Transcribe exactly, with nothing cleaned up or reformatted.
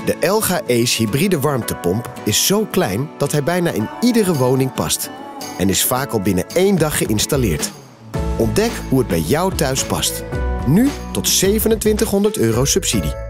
De Elga Ace hybride warmtepomp is zo klein dat hij bijna in iedere woning past. En is vaak al binnen één dag geïnstalleerd. Ontdek hoe het bij jou thuis past. Nu tot zevenentwintighonderd euro subsidie.